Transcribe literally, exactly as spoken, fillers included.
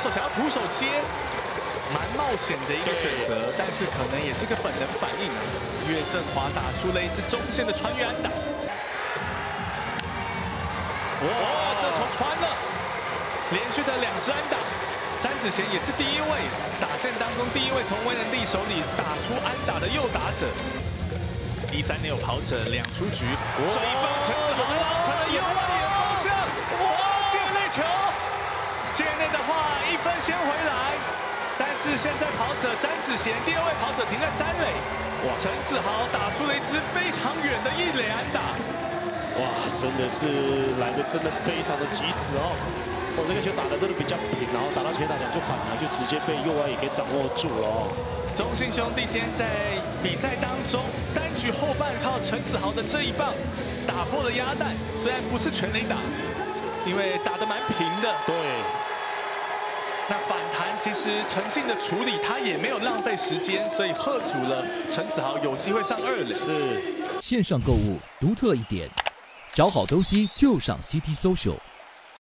手想要徒手接，蛮冒险的一个选择，但是可能也是个本能反应啊。岳振华打出了一支中线的穿越安打。哇，这球传了，连续的两支安打。詹子贤也是第一位打线当中第一位从威能帝手里打出安打的右打者。一三年有跑者两出局，这一棒陈子豪拉成了右外野方向，哇，界内球，界内的话一分先回来，但是现在跑者詹子贤第二位跑者停在三垒，哇，陈子豪打出了一支非常远的一垒安打， 哇，真的是来的真的非常的及时哦。 我、哦、这个球打的真的比较平，然后打到全打墙就反而就直接被右外野给掌握住了哦。 中信兄弟今天在比赛当中三局后半靠陈子豪的这一棒打破了鸭蛋，虽然不是全垒打，因为打得蛮平的。 对。 那反弹其实陈进的处理他也没有浪费时间，所以喝阻了陈子豪有机会上二垒。 是。 线上购物独特一点，找好东西就上 C T Social。